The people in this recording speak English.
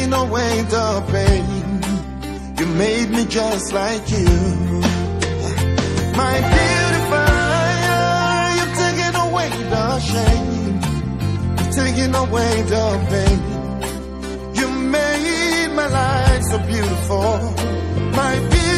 taking away the pain. You made me just like you. My beautifier, you're taking away the shame. You're taking away the pain. You made my life so beautiful. My beautifier,